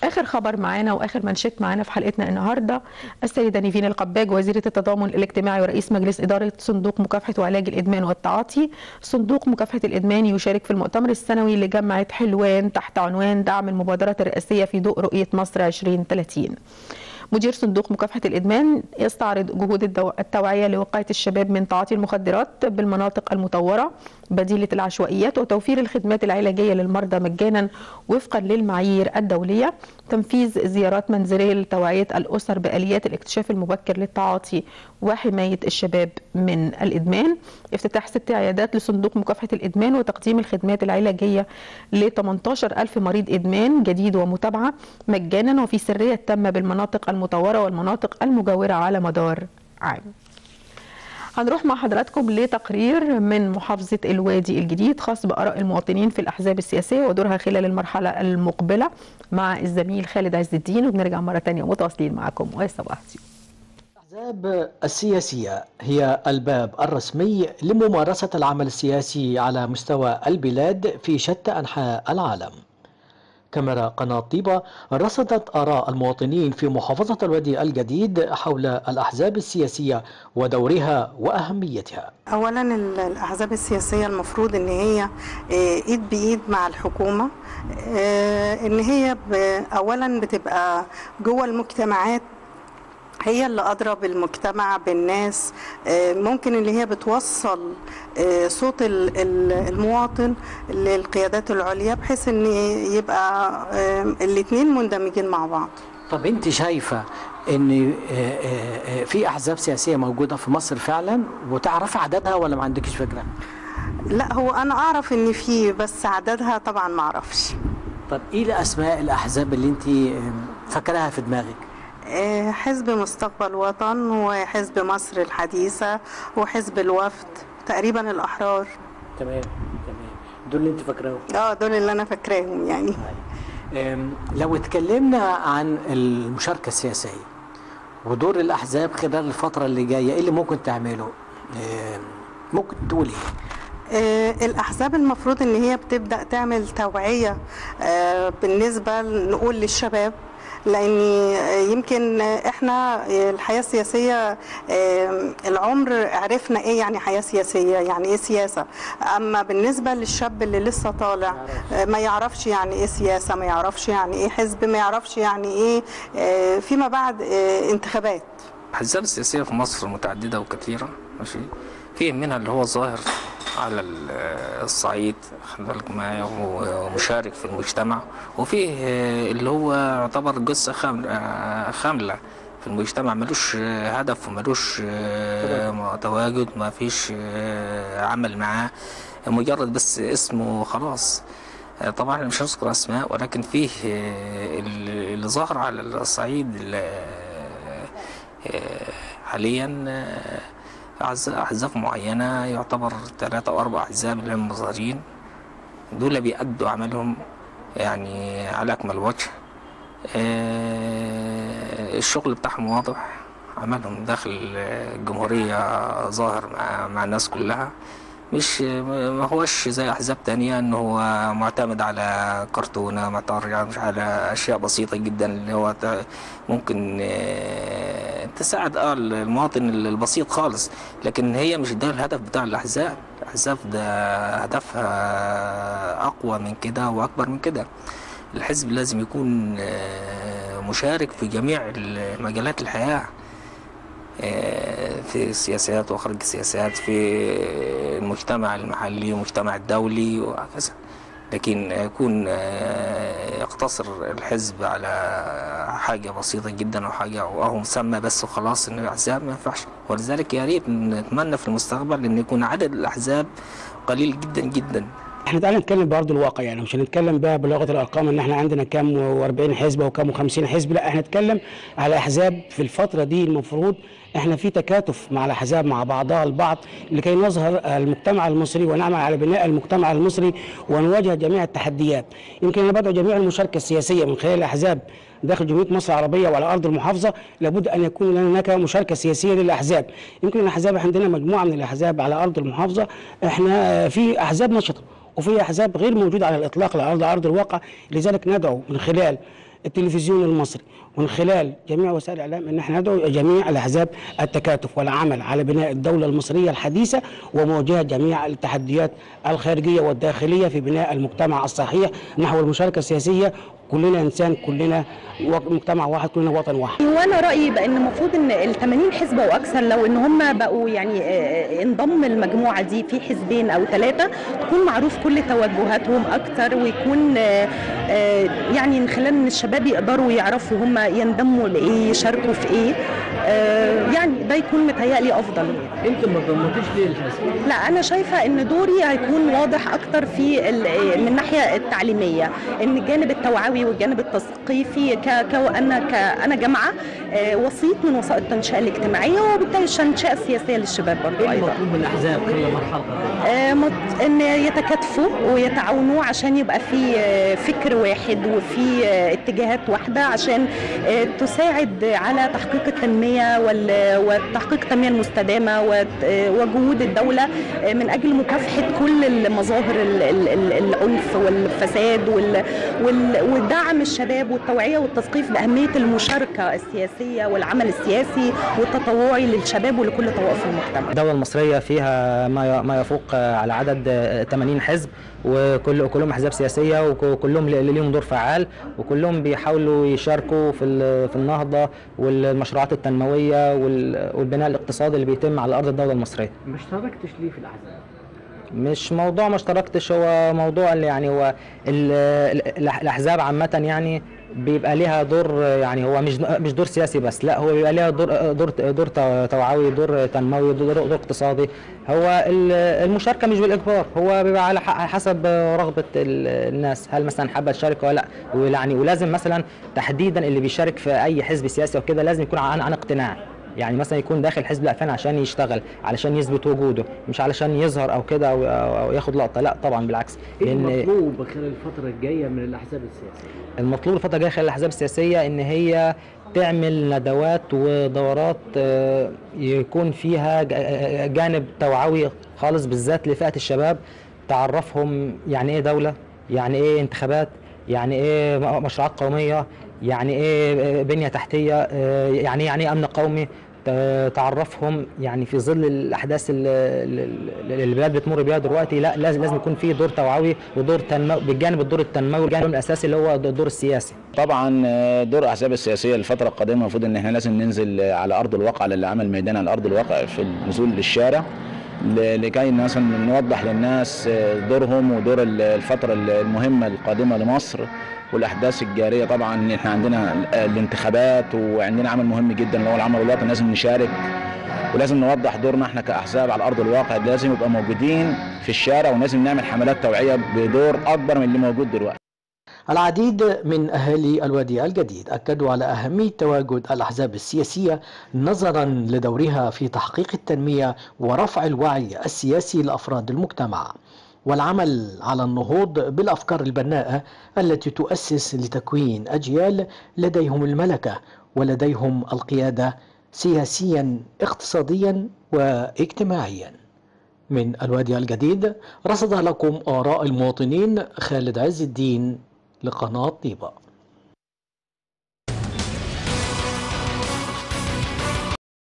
آخر خبر معانا وآخر منشط معانا في حلقتنا النهارده، السيدة نيفين القباج وزيرة التضامن الاجتماعي ورئيس مجلس إدارة صندوق مكافحة وعلاج الإدمان والتعاطي. صندوق مكافحة الإدمان يشارك في المؤتمر السنوي لجامعة حلوان تحت عنوان دعم المبادرات الرئاسية في ضوء رؤية مصر 2030. مدير صندوق مكافحة الإدمان يستعرض جهود التوعية لوقاية الشباب من تعاطي المخدرات بالمناطق المطورة بديلة العشوائيات، وتوفير الخدمات العلاجية للمرضى مجانا وفقا للمعايير الدولية، تنفيذ زيارات منزلية لتوعية الأسر بآليات الاكتشاف المبكر للتعاطي وحماية الشباب من الإدمان، افتتاح 6 عيادات لصندوق مكافحة الإدمان وتقديم الخدمات العلاجية ل 18,000 مريض إدمان جديد ومتابعة مجانا وفي سرية تامة بالمناطق المطورة والمناطق المجاورة على مدار عام. هنروح مع حضراتكم لتقرير من محافظة الوادي الجديد خاص بآراء المواطنين في الأحزاب السياسية ودورها خلال المرحلة المقبلة مع الزميل خالد عز الدين، وبنرجع مرة تانية متواصلين معكم وصباح الخير. الأحزاب السياسية هي الباب الرسمي لممارسة العمل السياسي على مستوى البلاد في شتى أنحاء العالم. كاميرا قناة طيبة رصدت آراء المواطنين في محافظة الوادي الجديد حول الأحزاب السياسية ودورها وأهميتها. أولا الأحزاب السياسية المفروض إن هي إيد بإيد مع الحكومة، إن هي أولا بتبقى جوه المجتمعات، هي اللي أدرى بالمجتمع بالناس، ممكن اللي هي بتوصل صوت المواطن للقيادات العليا بحيث ان يبقى الاتنين مندمجين مع بعض. طب انت شايفة ان في احزاب سياسية موجودة في مصر فعلا وتعرفي عددها ولا ما عندكش فكرة؟ لا، هو انا اعرف ان في، بس عددها طبعا ما اعرفش. طب ايه اسماء الاحزاب اللي انت فاكراها في دماغك؟ حزب مستقبل وطن، وحزب مصر الحديثة، وحزب الوفد، تقريبا الأحرار. تمام. دول اللي انت فاكراهم؟ دول اللي انا فاكراهم يعني. لو اتكلمنا عن المشاركة السياسية ودور الأحزاب خلال الفترة اللي جاية، ايه اللي ممكن تعمله؟ ممكن تقولي الأحزاب المفروض ان هي بتبدأ تعمل توعية بالنسبة نقول للشباب، لأن يمكن احنا الحياة السياسية العمر عرفنا ايه يعني حياة سياسية، يعني ايه سياسة، اما بالنسبة للشاب اللي لسه طالع ما يعرفش يعني ايه سياسة، ما يعرفش يعني ايه حزب، ما يعرفش يعني ايه فيما بعد انتخابات. الأحزاب السياسية في مصر متعددة وكثيرة، ماشي، في منها اللي هو ظاهر على الصعيد خلي بالك معايا ومشارك في المجتمع، وفيه اللي هو يعتبر جثة خاملة في المجتمع، ملوش هدف وملوش تواجد، ما فيش عمل معاه، مجرد بس اسمه خلاص. طبعا مش هنذكر اسماء، ولكن فيه اللي ظهر على الصعيد حاليا أحزاب معينة، يعتبر 3 أو 4 أحزاب اللي هم ظاهرين، دول بيأدوا عملهم يعني على أكمل وجه. الشغل بتاعهم واضح، عملهم داخل الجمهورية ظاهر مع الناس كلها، ما هوش زي أحزاب تانية إنه هو معتمد على كرتونة، معتمد على أشياء بسيطة جدا اللي هو ممكن تساعد المواطن البسيط خالص، لكن هي مش ده الهدف بتاع الأحزاب. الأحزاب ده هدفها أقوى من كده وأكبر من كده. الحزب لازم يكون مشارك في جميع مجالات الحياة، في السياسات وخارج السياسات، في المجتمع المحلي والمجتمع الدولي وهكذا، لكن يكون يقتصر الحزب على حاجة بسيطة جدا أو حاجة أو مسمى بس وخلاص إنه أحزاب، ما ينفعش. ولذلك يا ريت نتمنى في المستقبل إن يكون عدد الأحزاب قليل جدا جدا. احنا تعالى نتكلم برضه الواقع، يعني مش هنتكلم بقى بلغه الارقام ان احنا عندنا كام و40 حزب وكام و50 حزب، لا احنا نتكلم على احزاب في الفتره دي المفروض احنا في تكاتف مع الاحزاب مع بعضها البعض لكي نظهر المجتمع المصري ونعمل على بناء المجتمع المصري ونواجه جميع التحديات. يمكن انا بدعو جميع المشاركه السياسيه من خلال الاحزاب داخل جمهوريه مصر العربيه وعلى ارض المحافظه، لابد ان يكون هناك مشاركه سياسيه للاحزاب. يمكن الاحزاب عندنا مجموعه من الاحزاب على ارض المحافظه، احنا في احزاب نشطه وفي احزاب غير موجوده على الاطلاق على ارض الواقع، لذلك ندعو من خلال التلفزيون المصري ومن خلال جميع وسائل الاعلام ان احنا ندعو جميع الاحزاب التكاتف والعمل على بناء الدوله المصريه الحديثه ومواجهه جميع التحديات الخارجيه والداخليه في بناء المجتمع الصحيح نحو المشاركه السياسيه. كلنا انسان، كلنا مجتمع واحد، كلنا وطن واحد. وانا رايي بان المفروض ان ال 80 حزب واكثر لو ان هم بقوا يعني انضم المجموعه دي في حزبين او 3 تكون معروف كل توجهاتهم اكتر، ويكون يعني من خلال ان الشباب يقدروا يعرفوا هم ينضموا لايه، يشاركوا في ايه، يعني ده يكون متهيألي افضل. انت ما ضمنتيش ليه الحزب؟ لا، انا شايفه ان دوري هيكون واضح اكتر في من الناحيه التعليميه، ان الجانب التوعوي والجانب التثقيفي انا جامعه وسيط من وسائط التنشئه الاجتماعيه، وبالتالي التنشئه السياسيه للشباب برضه. ايه المطلوب من الاحزاب خلال مرحله ان يتكاتفوا ويتعاونوا عشان يبقى في فكر واحد وفي اتجاهات واحده عشان تساعد على تحقيق التنميه وتحقيق التنميه المستدامه وجهود الدوله من اجل مكافحه كل المظاهر العنف والفساد ودعم الشباب والتوعيه والتثقيف باهميه المشاركه السياسيه والعمل السياسي والتطوعي للشباب ولكل طوائف المجتمع. الدوله المصريه فيها ما يفوق على عدد 80 حزب، وكلهم احزاب سياسيه وكلهم ليهم دور فعال، وكلهم بيحاولوا يشاركوا في النهضه والمشروعات التنمويه والبناء الاقتصادي اللي بيتم على ارض الدوله المصريه. ما اشتركتش ليه في الاحزاب؟ مش موضوع ما اشتركتش، هو موضوع اللي يعني هو الاحزاب عامه يعني بيبقى ليها دور، يعني هو مش دور سياسي بس، لا هو بيبقى ليها دور توعوي، دور تنموي، دور اقتصادي. هو المشاركه مش بالاجبار، هو بيبقى على حسب رغبه الناس، هل مثلا حابه تشارك ولا لا. يعني ولازم مثلا تحديدا اللي بيشارك في اي حزب سياسي وكده لازم يكون عن اقتناع، يعني مثلا يكون داخل حزب الأعفان عشان يشتغل، علشان يثبت وجوده، مش علشان يظهر او كده او ياخد لقطه، لا طبعا بالعكس. ايه المطلوب خلال الفتره الجايه من الاحزاب السياسيه؟ المطلوب الفتره الجايه خلال الاحزاب السياسيه ان هي تعمل ندوات ودورات يكون فيها جانب توعوي خالص بالذات لفئه الشباب، تعرفهم يعني ايه دوله، يعني ايه انتخابات، يعني ايه مشروعات قوميه، يعني ايه بنيه تحتيه، يعني ايه امن قومي، تعرفهم يعني في ظل الاحداث اللي البلاد بتمر بيها دلوقتي. لا لازم يكون في دور توعوي ودور تنموي بجانب الدور التنموي، والجانب الاساسي اللي هو الدور السياسي. طبعا دور الاحزاب السياسيه الفتره القادمه المفروض ان احنا لازم ننزل على ارض الواقع، للعمل ميداني على ارض الواقع في النزول للشارع، لكي مثلا نوضح للناس دورهم ودور الفتره المهمه القادمه لمصر والاحداث الجاريه. طبعا احنا عندنا الانتخابات وعندنا عمل مهم جدا اللي هو العمل الوطني، لازم نشارك ولازم نوضح دورنا احنا كاحزاب على ارض الواقع، لازم نبقى موجودين في الشارع ولازم نعمل حملات توعيه بدور اكبر من اللي موجود دلوقتي. العديد من أهالي الوادي الجديد أكدوا على أهمية تواجد الأحزاب السياسية نظرا لدورها في تحقيق التنمية ورفع الوعي السياسي لأفراد المجتمع، والعمل على النهوض بالأفكار البناءة التي تؤسس لتكوين أجيال لديهم الملكة ولديهم القيادة سياسيا اقتصاديا واجتماعيا. من الوادي الجديد رصد لكم آراء المواطنين خالد عز الدين لقناة طيبة.